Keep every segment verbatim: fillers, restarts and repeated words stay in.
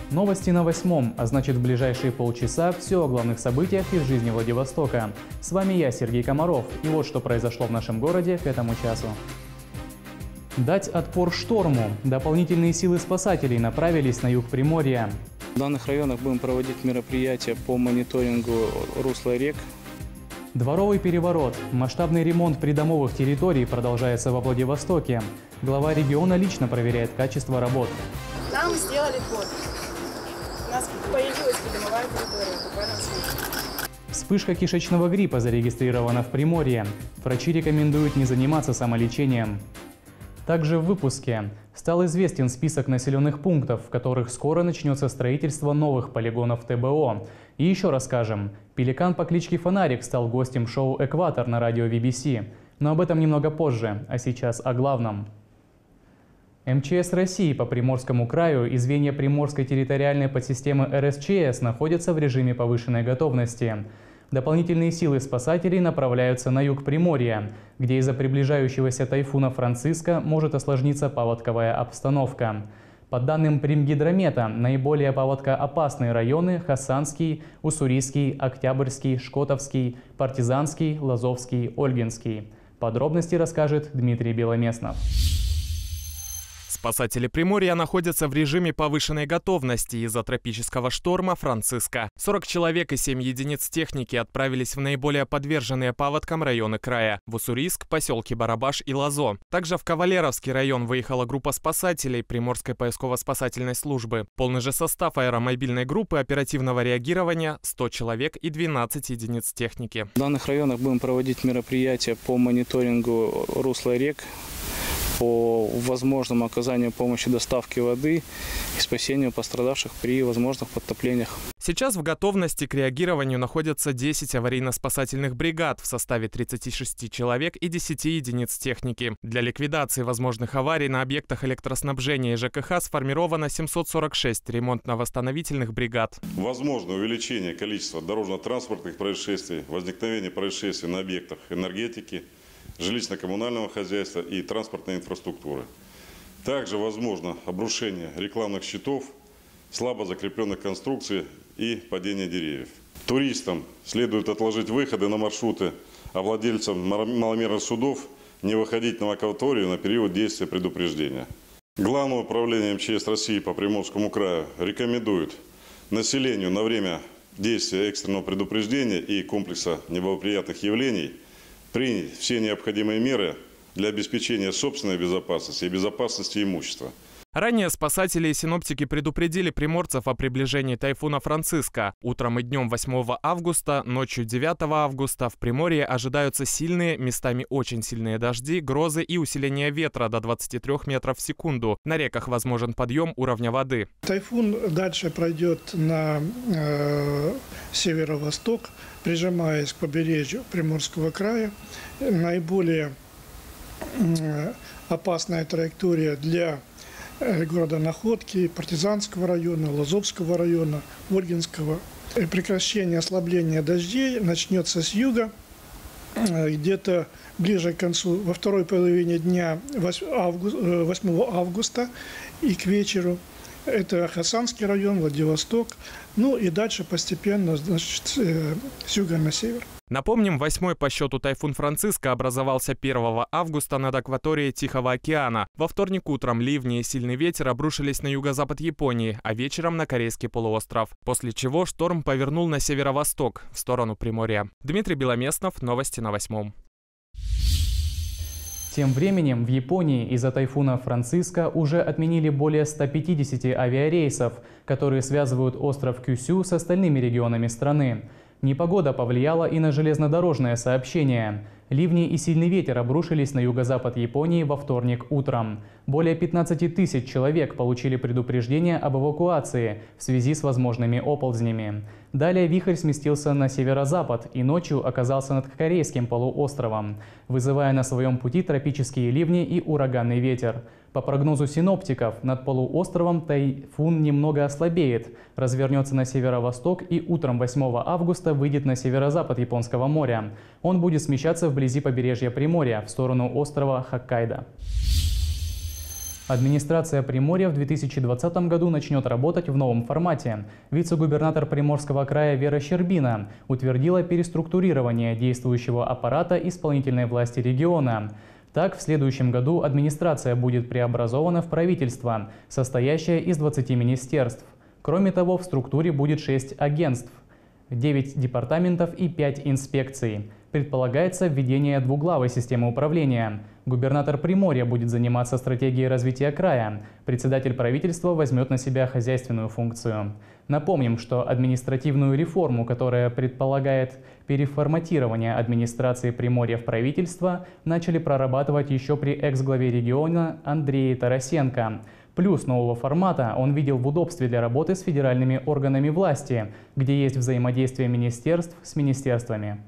Новости на восьмом, а значит в ближайшие полчаса все о главных событиях из жизни Владивостока. С вами я, Сергей Комаров, и вот что произошло в нашем городе к этому часу. Дать отпор шторму. Дополнительные силы спасателей направились на юг Приморья. В данных районах будем проводить мероприятия по мониторингу русла рек. Дворовый переворот. Масштабный ремонт придомовых территорий продолжается во Владивостоке. Глава региона лично проверяет качество работ. Нам сделали ход. У нас появилась придомовая территория, буквально в смысле. Вспышка кишечного гриппа зарегистрирована в Приморье. Врачи рекомендуют не заниматься самолечением. Также в выпуске стал известен список населенных пунктов, в которых скоро начнется строительство новых полигонов тэ бэ о. И еще расскажем, пеликан по кличке Фонарик стал гостем шоу «Экватор» на радио ви би си. Но об этом немного позже, а сейчас о главном. эм че эс России по Приморскому краю и звенья Приморской территориальной подсистемы эр эс че эс находятся в режиме повышенной готовности. Дополнительные силы спасателей направляются на юг Приморья, где из-за приближающегося тайфуна Франциска может осложниться паводковая обстановка. По данным Примгидромета, наиболее паводкоопасные районы – Хасанский, Уссурийский, Октябрьский, Шкотовский, Партизанский, Лазовский, Ольгинский. Подробности расскажет Дмитрий Беломеснов. Спасатели Приморья находятся в режиме повышенной готовности из-за тропического шторма Франциска. сорок человек и семь единиц техники отправились в наиболее подверженные паводкам районы края – в Уссурийск, поселки Барабаш и Лазо. Также в Кавалеровский район выехала группа спасателей Приморской поисково-спасательной службы. Полный же состав аэромобильной группы оперативного реагирования – сто человек и двенадцать единиц техники. В данных районах будем проводить мероприятия по мониторингу русла рек, по возможному оказанию помощи доставки воды и спасению пострадавших при возможных подтоплениях. Сейчас в готовности к реагированию находятся десять аварийно-спасательных бригад в составе тридцати шести человек и десяти единиц техники. Для ликвидации возможных аварий на объектах электроснабжения и жэ ка ха сформировано семьсот сорок шесть ремонтно-восстановительных бригад. Возможно увеличение количества дорожно-транспортных происшествий, возникновение происшествий на объектах энергетики, жилищно-коммунального хозяйства и транспортной инфраструктуры. Также возможно обрушение рекламных щитов, слабо закрепленных конструкций и падение деревьев. Туристам следует отложить выходы на маршруты, а владельцам маломерных судов не выходить на акваторию на период действия предупреждения. Главное управление эм че эс России по Приморскому краю рекомендует населению на время действия экстренного предупреждения и комплекса неблагоприятных явлений принять все необходимые меры для обеспечения собственной безопасности и безопасности имущества. Ранее спасатели и синоптики предупредили приморцев о приближении тайфуна Франциска. Утром и днем восьмого августа, ночью девятого августа в Приморье ожидаются сильные, местами очень сильные дожди, грозы и усиление ветра до двадцати трёх метров в секунду. На реках возможен подъем уровня воды. Тайфун дальше пройдет на э, северо-восток, прижимаясь к побережью Приморского края. Наиболее э, опасная траектория для города Находки, Партизанского района, Лазовского района, Ольгинского. Прекращение ослабления дождей начнется с юга, где-то ближе к концу, во второй половине дня восьмого августа и к вечеру. Это Хасанский район, Владивосток. Ну и дальше постепенно, значит, с юга на север. Напомним, восьмой по счету тайфун Франциска образовался первого августа над акваторией Тихого океана. Во вторник утром ливни и сильный ветер обрушились на юго-запад Японии, а вечером на Корейский полуостров. После чего шторм повернул на северо-восток, в сторону Приморья. Дмитрий Беломеснов, новости на восьмом. Тем временем в Японии из-за тайфуна Франциска уже отменили более ста пятидесяти авиарейсов, которые связывают остров Кюсю с остальными регионами страны. Непогода повлияла и на железнодорожное сообщение. Ливни и сильный ветер обрушились на юго-запад Японии во вторник утром. Более пятнадцати тысяч человек получили предупреждение об эвакуации в связи с возможными оползнями. Далее вихрь сместился на северо-запад и ночью оказался над Корейским полуостровом, вызывая на своем пути тропические ливни и ураганный ветер. По прогнозу синоптиков, над полуостровом тайфун немного ослабеет, развернется на северо-восток и утром восьмого августа выйдет на северо-запад Японского моря. Он будет смещаться вблизи побережья Приморья в сторону острова Хоккайдо. Администрация Приморья в две тысячи двадцатом году начнет работать в новом формате. Вице-губернатор Приморского края Вера Щербина утвердила переструктурирование действующего аппарата исполнительной власти региона. Так, в следующем году администрация будет преобразована в правительство, состоящее из двадцати министерств. Кроме того, в структуре будет шесть агентств, девять департаментов и пять инспекций. Предполагается введение двуглавой системы управления. Губернатор Приморья будет заниматься стратегией развития края. Председатель правительства возьмет на себя хозяйственную функцию. Напомним, что административную реформу, которая предполагает переформатирование администрации Приморья в правительство, начали прорабатывать еще при экс-главе региона Андрее Тарасенко. Плюс нового формата он видел в удобстве для работы с федеральными органами власти, где есть взаимодействие министерств с министерствами.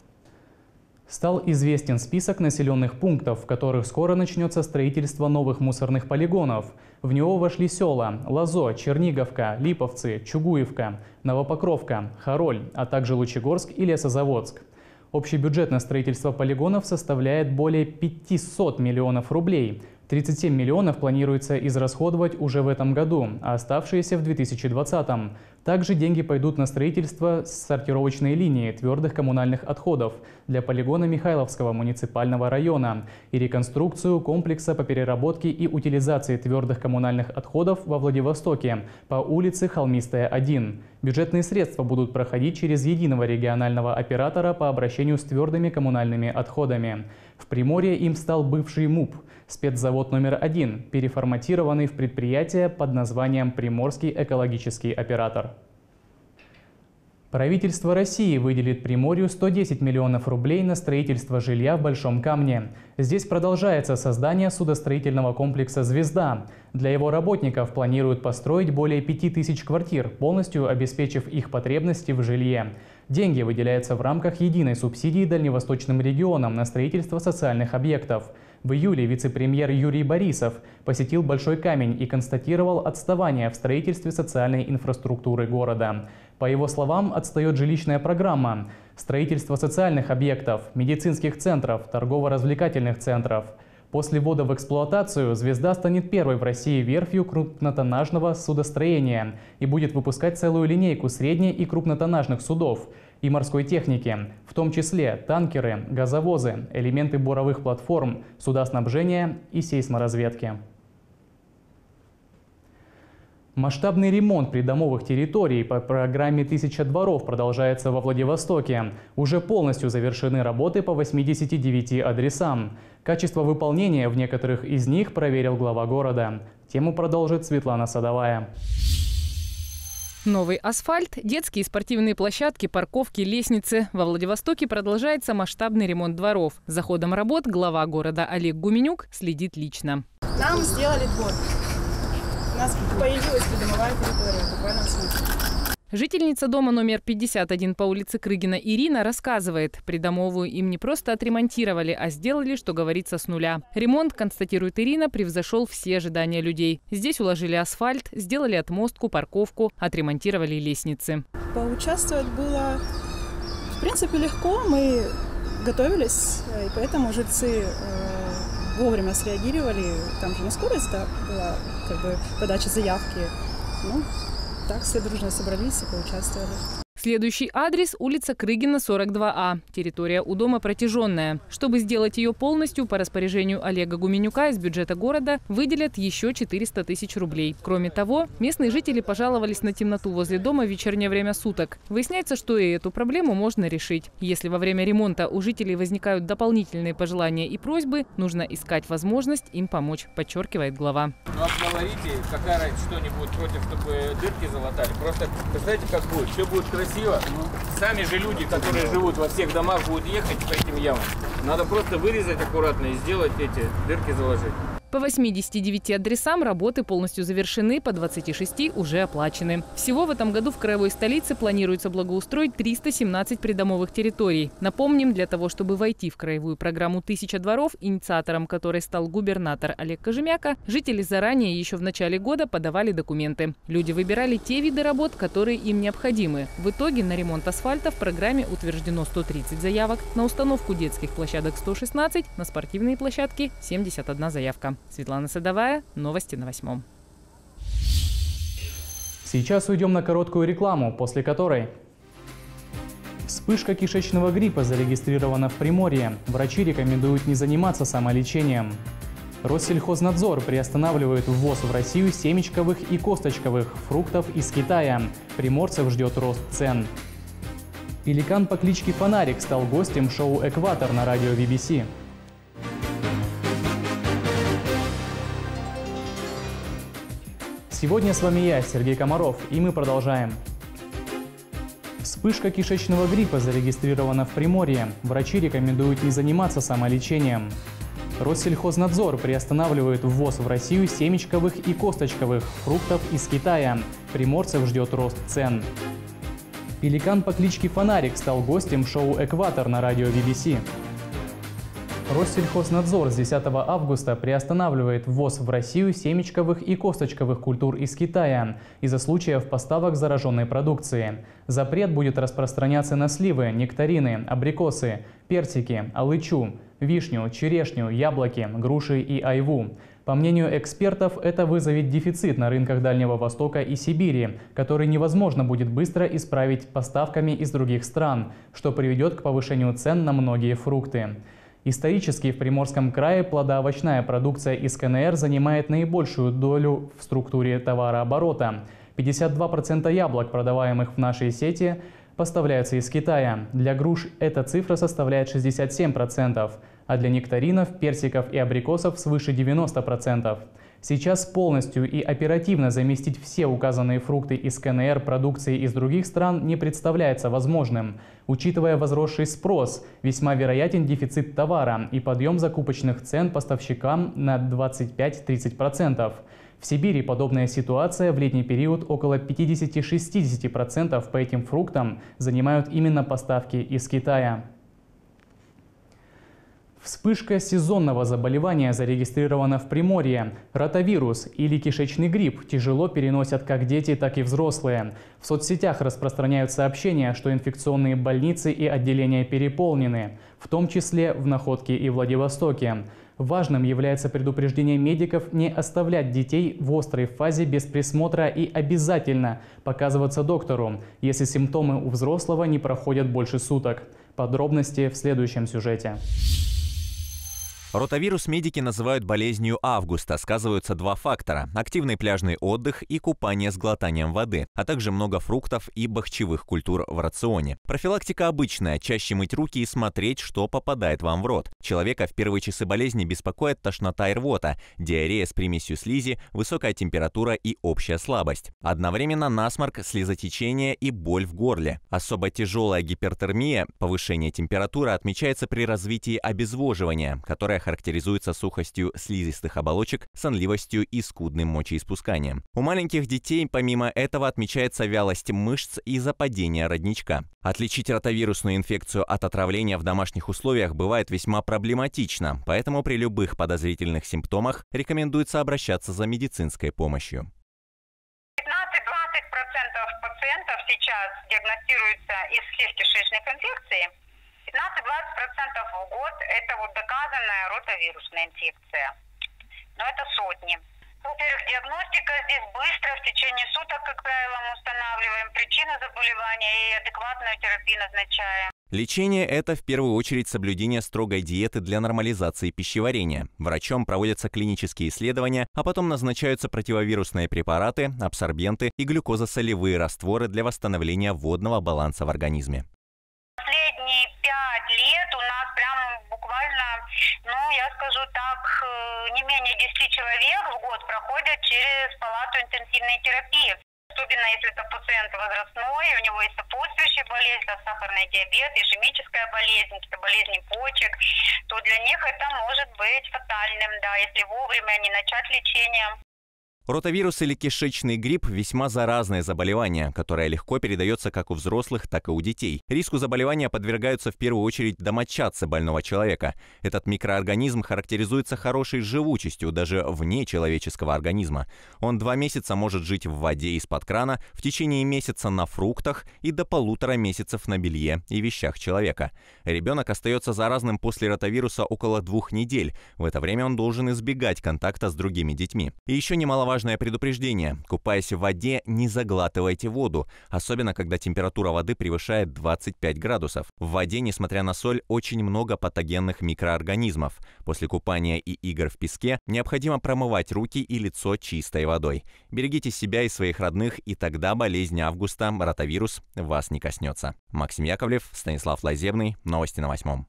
Стал известен список населенных пунктов, в которых скоро начнется строительство новых мусорных полигонов. В него вошли села Лозо, Черниговка, Липовцы, Чугуевка, Новопокровка, Хароль, а также Лучегорск и Лесозаводск. Общий бюджет на строительство полигонов составляет более пятисот миллионов рублей. тридцать семь миллионов планируется израсходовать уже в этом году, а оставшиеся в две тысячи двадцатом. Также деньги пойдут на строительство сортировочной линии твердых коммунальных отходов для полигона Михайловского муниципального района и реконструкцию комплекса по переработке и утилизации твердых коммунальных отходов во Владивостоке по улице Холмистая, один. Бюджетные средства будут проходить через единого регионального оператора по обращению с твердыми коммунальными отходами. В Приморье им стал бывший МУП, спецзавод номер один, переформатированный в предприятие под названием «Приморский экологический оператор». Правительство России выделит Приморью сто десять миллионов рублей на строительство жилья в Большом Камне. Здесь продолжается создание судостроительного комплекса «Звезда». Для его работников планируют построить более пяти тысяч квартир, полностью обеспечив их потребности в жилье. Деньги выделяются в рамках единой субсидии дальневосточным регионам на строительство социальных объектов. В июле вице-премьер Юрий Борисов посетил Большой Камень и констатировал отставание в строительстве социальной инфраструктуры города. По его словам, отстает жилищная программа, строительство социальных объектов, медицинских центров, торгово-развлекательных центров. После ввода в эксплуатацию «Звезда» станет первой в России верфью крупнотоннажного судостроения и будет выпускать целую линейку средне- и крупнотоннажных судов и морской техники, в том числе танкеры, газовозы, элементы буровых платформ, суда снабжения и сейсморазведки. Масштабный ремонт придомовых территорий по программе «Тысяча дворов» продолжается во Владивостоке. Уже полностью завершены работы по восьмидесяти девяти адресам. Качество выполнения в некоторых из них проверил глава города. Тему продолжит Светлана Садовая. Новый асфальт, детские и спортивные площадки, парковки, лестницы. Во Владивостоке продолжается масштабный ремонт дворов. За ходом работ глава города Олег Гуменюк следит лично. Нам сделали двор. У нас появилась придомовая территория, в буквальном смысле. Жительница дома номер пятьдесят один по улице Крыгина Ирина рассказывает, придомовую им не просто отремонтировали, а сделали, что говорится, с нуля. Ремонт, констатирует Ирина, превзошел все ожидания людей. Здесь уложили асфальт, сделали отмостку, парковку, отремонтировали лестницы. Поучаствовать было, в принципе, легко. Мы готовились, и поэтому жильцы э, вовремя среагировали. Там же не скорость, да, была как бы подача заявки. Ну, так все дружно собрались и поучаствовали. Следующий адрес – улица Крыгина, сорок два А. Территория у дома протяженная. Чтобы сделать ее полностью, по распоряжению Олега Гуменюка из бюджета города выделят еще четыреста тысяч рублей. Кроме того, местные жители пожаловались на темноту возле дома в вечернее время суток. Выясняется, что и эту проблему можно решить. Если во время ремонта у жителей возникают дополнительные пожелания и просьбы, нужно искать возможность им помочь, подчеркивает глава. Ну, обговорите, какая разница, что они будут против, чтобы дырки залатали. Просто представляете, как будет, все будет красиво. Сами же люди, которые живут во всех домах, будут ехать по этим ямам. Надо просто вырезать аккуратно и сделать эти дырки, заложить. По восьмидесяти девяти адресам работы полностью завершены, по двадцати шести уже оплачены. Всего в этом году в краевой столице планируется благоустроить триста семнадцать придомовых территорий. Напомним, для того, чтобы войти в краевую программу «Тысяча дворов», инициатором которой стал губернатор Олег Кожемяка, жители заранее еще в начале года подавали документы. Люди выбирали те виды работ, которые им необходимы. В итоге на ремонт асфальта в программе утверждено сто тридцать заявок, на установку детских площадок сто шестнадцать, на спортивные площадки семьдесят одна заявка. Светлана Садовая, новости на Восьмом. Сейчас уйдем на короткую рекламу, после которой... Вспышка кишечного гриппа зарегистрирована в Приморье. Врачи рекомендуют не заниматься самолечением. Россельхознадзор приостанавливает ввоз в Россию семечковых и косточковых фруктов из Китая. Приморцев ждет рост цен. Пеликан по кличке Фонарик стал гостем шоу «Экватор» на радио би би си. Сегодня с вами я, Сергей Комаров, и мы продолжаем. Вспышка кишечного гриппа зарегистрирована в Приморье. Врачи рекомендуют не заниматься самолечением. Россельхознадзор приостанавливает ввоз в Россию семечковых и косточковых фруктов из Китая. Приморцев ждет рост цен. Пеликан по кличке Фонарик стал гостем шоу «Экватор» на радио би би си. Россельхознадзор с десятого августа приостанавливает ввоз в Россию семечковых и косточковых культур из Китая из-за случаев поставок зараженной продукции. Запрет будет распространяться на сливы, нектарины, абрикосы, персики, алычу, вишню, черешню, яблоки, груши и айву. По мнению экспертов, это вызовет дефицит на рынках Дальнего Востока и Сибири, который невозможно будет быстро исправить поставками из других стран, что приведет к повышению цен на многие фрукты. Исторически в Приморском крае плодоовощная продукция из ка эн эр занимает наибольшую долю в структуре товарооборота. пятьдесят два процента яблок, продаваемых в нашей сети, поставляются из Китая. Для груш эта цифра составляет шестьдесят семь процентов, а для нектаринов, персиков и абрикосов свыше девяноста процентов. Сейчас полностью и оперативно заместить все указанные фрукты из ка эн эр продукцией из других стран не представляется возможным. Учитывая возросший спрос, весьма вероятен дефицит товара и подъем закупочных цен поставщикам на двадцать пять — тридцать процентов. В Сибири подобная ситуация в летний период около пятидесяти-шестидесяти процентов по этим фруктам занимают именно поставки из Китая. Вспышка сезонного заболевания зарегистрирована в Приморье. Ротавирус или кишечный грипп тяжело переносят как дети, так и взрослые. В соцсетях распространяют сообщения, что инфекционные больницы и отделения переполнены, в том числе в Находке и Владивостоке. Важным является предупреждение медиков не оставлять детей в острой фазе без присмотра и обязательно показываться доктору, если симптомы у взрослого не проходят больше суток. Подробности в следующем сюжете. Ротавирус медики называют болезнью августа. Сказываются два фактора – активный пляжный отдых и купание с глотанием воды, а также много фруктов и бахчевых культур в рационе. Профилактика обычная – чаще мыть руки и смотреть, что попадает вам в рот. Человека в первые часы болезни беспокоит тошнота и рвота, диарея с примесью слизи, высокая температура и общая слабость. Одновременно насморк, слезотечение и боль в горле. Особо тяжелая гипертермия, повышение температуры, отмечается при развитии обезвоживания, которое характеризуется сухостью слизистых оболочек, сонливостью и скудным мочеиспусканием. У маленьких детей помимо этого отмечается вялость мышц и западение родничка. Отличить ротавирусную инфекцию от отравления в домашних условиях бывает весьма проблематично, поэтому при любых подозрительных симптомах рекомендуется обращаться за медицинской помощью. пятнадцать-двадцать процентов пациентов сейчас диагностируются из всех кишечных инфекций. пятнадцать-двадцать процентов в год – это вот доказанная ротавирусная инфекция. Но это сотни. Во-первых, диагностика здесь быстро, в течение суток, как правило, мы устанавливаем причину заболевания и адекватную терапию назначаем. Лечение – это в первую очередь соблюдение строгой диеты для нормализации пищеварения. Врачом проводятся клинические исследования, а потом назначаются противовирусные препараты, абсорбенты и глюкозосолевые растворы для восстановления водного баланса в организме. Последние пять лет у нас прям буквально, ну, я скажу так, не менее десяти человек в год проходят через палату интенсивной терапии. Особенно если это пациент возрастной, у него есть сопутствующие болезни, это сахарный диабет, ишемическая болезнь, это болезни почек, то для них это может быть фатальным, да, если вовремя не начать лечение. Ротавирус или кишечный грипп – весьма заразное заболевание, которое легко передается как у взрослых, так и у детей. Риску заболевания подвергаются в первую очередь домочадцы больного человека. Этот микроорганизм характеризуется хорошей живучестью даже вне человеческого организма. Он два месяца может жить в воде из-под крана, в течение месяца на фруктах и до полутора месяцев на белье и вещах человека. Ребенок остается заразным после ротавируса около двух недель. В это время он должен избегать контакта с другими детьми. И еще немаловажно Важное предупреждение. Купаясь в воде, не заглатывайте воду, особенно когда температура воды превышает двадцать пять градусов. В воде, несмотря на соль, очень много патогенных микроорганизмов. После купания и игр в песке необходимо промывать руки и лицо чистой водой. Берегите себя и своих родных, и тогда болезнь августа, ротавирус, вас не коснется. Максим Яковлев, Станислав Лазебный. Новости на восьмом.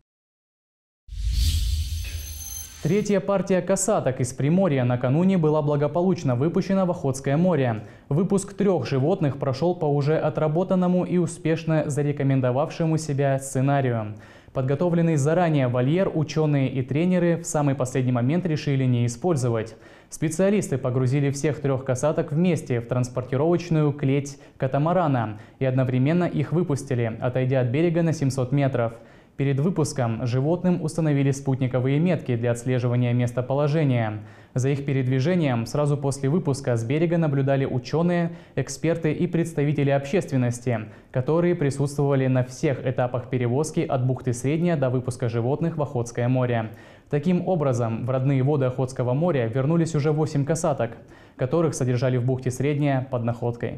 Третья партия касаток из Приморья накануне была благополучно выпущена в Охотское море. Выпуск трех животных прошел по уже отработанному и успешно зарекомендовавшему себя сценарию. Подготовленный заранее вольер ученые и тренеры в самый последний момент решили не использовать. Специалисты погрузили всех трех касаток вместе в транспортировочную клеть катамарана и одновременно их выпустили, отойдя от берега на семьсот метров. Перед выпуском животным установили спутниковые метки для отслеживания местоположения. За их передвижением сразу после выпуска с берега наблюдали ученые, эксперты и представители общественности, которые присутствовали на всех этапах перевозки от бухты Средняя до выпуска животных в Охотское море. Таким образом, в родные воды Охотского моря вернулись уже восемь касаток, которых содержали в бухте Средняя под Находкой.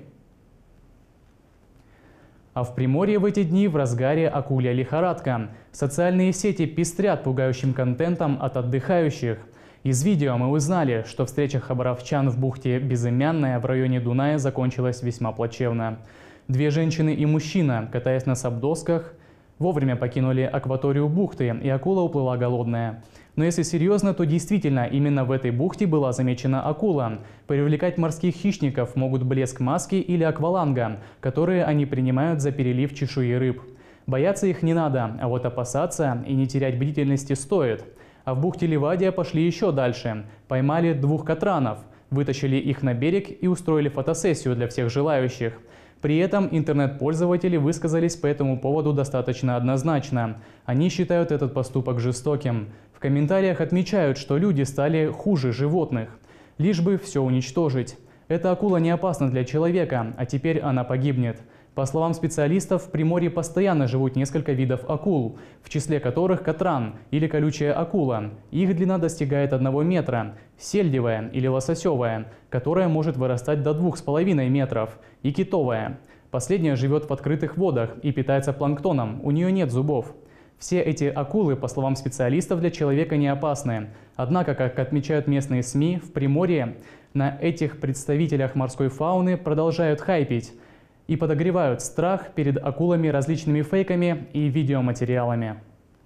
А в Приморье в эти дни в разгаре акулья лихорадка. Социальные сети пестрят пугающим контентом от отдыхающих. Из видео мы узнали, что встреча хабаровчан в бухте Безымянная в районе Дуная закончилась весьма плачевно. Две женщины и мужчина, катаясь на сабдосках, вовремя покинули акваторию бухты, и акула уплыла голодная. Но если серьезно, то действительно именно в этой бухте была замечена акула. Привлекать морских хищников могут блеск маски или акваланга, которые они принимают за перелив чешуи рыб. Бояться их не надо, а вот опасаться и не терять бдительности стоит. А в бухте Ливадия пошли еще дальше. Поймали двух катранов, вытащили их на берег и устроили фотосессию для всех желающих. При этом интернет-пользователи высказались по этому поводу достаточно однозначно. Они считают этот поступок жестоким. В комментариях отмечают, что люди стали хуже животных. Лишь бы все уничтожить. Эта акула не опасна для человека, а теперь она погибнет. По словам специалистов, в Приморье постоянно живут несколько видов акул, в числе которых катран или колючая акула. Их длина достигает одного метра, сельдевая или лососевая, которая может вырастать до двух с половиной метров, и китовая. Последняя живет в открытых водах и питается планктоном, у нее нет зубов. Все эти акулы, по словам специалистов, для человека не опасны. Однако, как отмечают местные СМИ, в Приморье на этих представителях морской фауны продолжают хайпить и подогревают страх перед акулами различными фейками и видеоматериалами.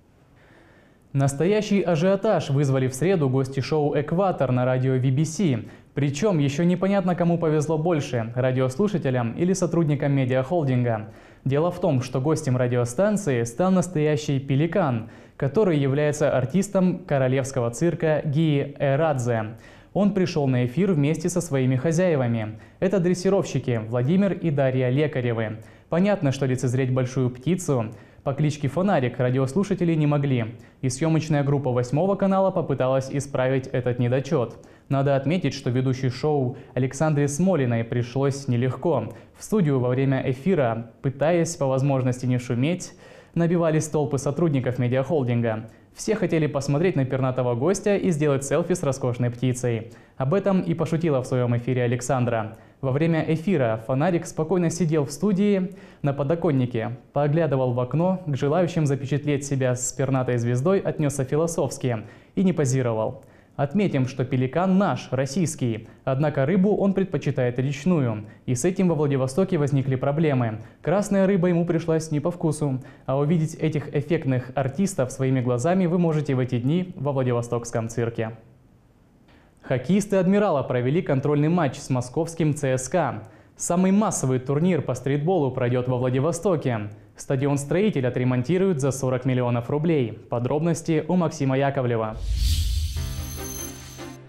Настоящий ажиотаж вызвали в среду гости шоу «Экватор» на радио ви би си. Причем еще непонятно, кому повезло больше – радиослушателям или сотрудникам медиахолдинга. Дело в том, что гостем радиостанции стал настоящий пеликан, который является артистом королевского цирка Гии Эрадзе. Он пришел на эфир вместе со своими хозяевами. Это дрессировщики Владимир и Дарья Лекаревы. Понятно, что лицезреть большую птицу по кличке Фонарик радиослушатели не могли. И съемочная группа восьмого канала попыталась исправить этот недочет. Надо отметить, что ведущий шоу Александре Смолиной пришлось нелегко. В студию во время эфира, пытаясь по возможности не шуметь, набивались толпы сотрудников медиахолдинга. Все хотели посмотреть на пернатого гостя и сделать селфи с роскошной птицей. Об этом и пошутила в своем эфире Александра. Во время эфира Фонарик спокойно сидел в студии на подоконнике, поглядывал в окно, к желающим запечатлеть себя с пернатой звездой отнесся философски и не позировал. Отметим, что пеликан наш, российский, однако рыбу он предпочитает речную, и с этим во Владивостоке возникли проблемы. Красная рыба ему пришлась не по вкусу, а увидеть этих эффектных артистов своими глазами вы можете в эти дни во Владивостокском цирке. Хоккеисты «Адмирала» провели контрольный матч с московским ЦСКА. Самый массовый турнир по стритболу пройдет во Владивостоке. Стадион «Строитель» отремонтируют за сорок миллионов рублей. Подробности у Максима Яковлева.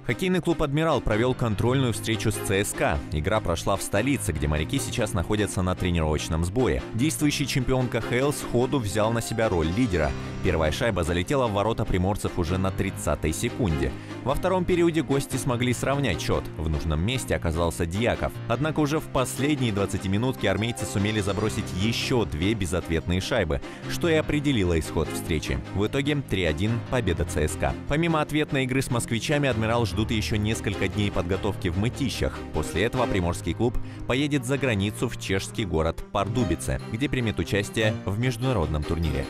Хоккейный клуб «Адмирал» провел контрольную встречу с ЦСКА. Игра прошла в столице, где моряки сейчас находятся на тренировочном сборе. Действующий чемпион ка ха эл сходу взял на себя роль лидера. Первая шайба залетела в ворота приморцев уже на тридцатой секунде. Во втором периоде гости смогли сравнять счет. В нужном месте оказался Дьяков. Однако уже в последние двадцатиминутки армейцы сумели забросить еще две безответные шайбы, что и определило исход встречи. В итоге три один победа ЦСКА. Помимо ответной игры с москвичами, «Адмирал» ждут еще несколько дней подготовки в Мытищах. После этого приморский клуб поедет за границу в чешский город Пардубице, где примет участие в международном турнире.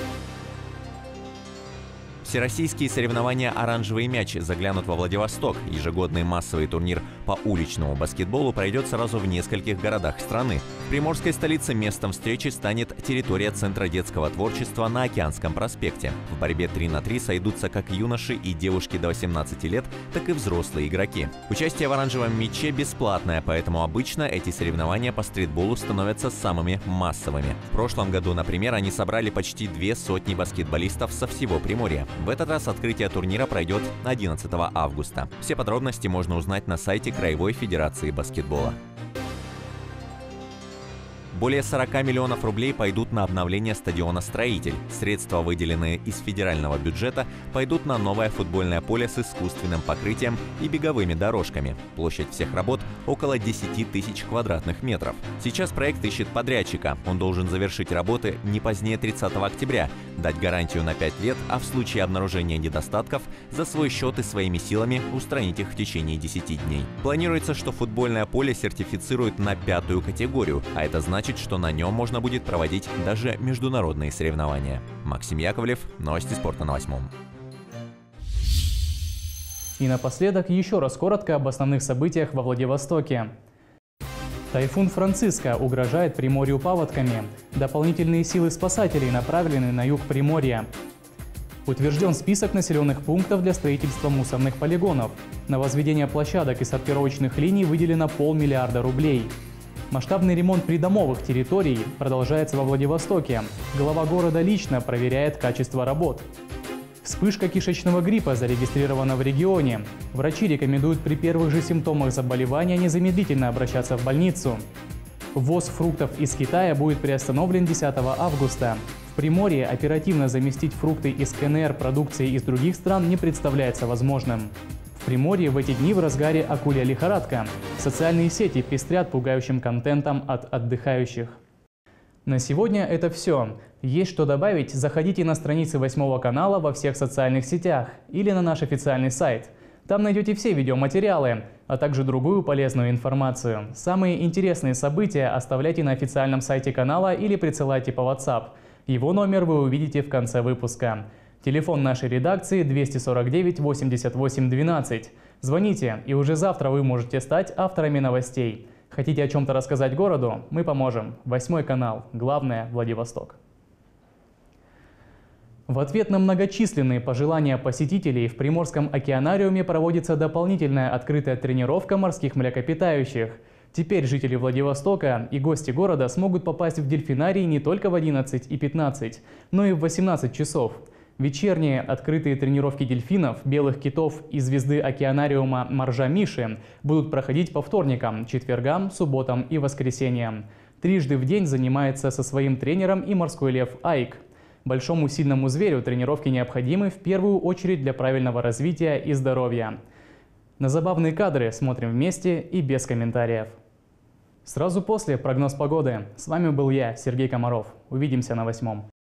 Всероссийские соревнования «Оранжевый мяч» заглянут во Владивосток. Ежегодный массовый турнир по уличному баскетболу пройдет сразу в нескольких городах страны. В приморской столице местом встречи станет территория Центра детского творчества на Океанском проспекте. В борьбе три на три сойдутся как юноши и девушки до восемнадцати лет, так и взрослые игроки. Участие в «Оранжевом мяче» бесплатное, поэтому обычно эти соревнования по стритболу становятся самыми массовыми. В прошлом году, например, они собрали почти две сотни баскетболистов со всего Приморья. В этот раз открытие турнира пройдет одиннадцатого августа. Все подробности можно узнать на сайте Краевой Федерации баскетбола. Более сорока миллионов рублей пойдут на обновление стадиона «Строитель». Средства, выделенные из федерального бюджета, пойдут на новое футбольное поле с искусственным покрытием и беговыми дорожками. Площадь всех работ – около десяти тысяч квадратных метров. Сейчас проект ищет подрядчика. Он должен завершить работы не позднее тридцатого октября, дать гарантию на пять лет, а в случае обнаружения недостатков за свой счет и своими силами устранить их в течение десяти дней. Планируется, что футбольное поле сертифицируют на пятую категорию, а это значит, что на нем можно будет проводить даже международные соревнования. Максим Яковлев, новости спорта на восьмом. И напоследок еще раз коротко об основных событиях во Владивостоке. Тайфун Франциска угрожает Приморью паводками. Дополнительные силы спасателей направлены на юг Приморья. Утвержден список населенных пунктов для строительства мусорных полигонов. На возведение площадок и сортировочных линий выделено полмиллиарда рублей. Масштабный ремонт придомовых территорий продолжается во Владивостоке. Глава города лично проверяет качество работ. Вспышка кишечного гриппа зарегистрирована в регионе. Врачи рекомендуют при первых же симптомах заболевания незамедлительно обращаться в больницу. Ввоз фруктов из Китая будет приостановлен десятого августа. В Приморье оперативно заместить фрукты из ка эн эр продукцией из других стран не представляется возможным. В Приморье в эти дни в разгаре акулья лихорадка. Социальные сети пестрят пугающим контентом от отдыхающих. На сегодня это все. Есть что добавить, заходите на страницы восьмого канала во всех социальных сетях или на наш официальный сайт. Там найдете все видеоматериалы, а также другую полезную информацию. Самые интересные события оставляйте на официальном сайте канала или присылайте по WhatsApp. Его номер вы увидите в конце выпуска. Телефон нашей редакции двести сорок девять восемьдесят восемь двенадцать. Звоните, и уже завтра вы можете стать авторами новостей. Хотите о чем-то рассказать городу? Мы поможем. Восьмой канал. Главное – Владивосток. В ответ на многочисленные пожелания посетителей в Приморском океанариуме проводится дополнительная открытая тренировка морских млекопитающих. Теперь жители Владивостока и гости города смогут попасть в дельфинарий не только в одиннадцать и пятнадцать, но и в восемнадцать часов. Вечерние открытые тренировки дельфинов, белых китов и звезды океанариума моржа Миши будут проходить по вторникам, четвергам, субботам и воскресеньям. Трижды в день занимается со своим тренером и морской лев Айк. Большому сильному зверю тренировки необходимы в первую очередь для правильного развития и здоровья. На забавные кадры смотрим вместе и без комментариев. Сразу после прогноз погоды. С вами был я, Сергей Комаров. Увидимся на восьмом.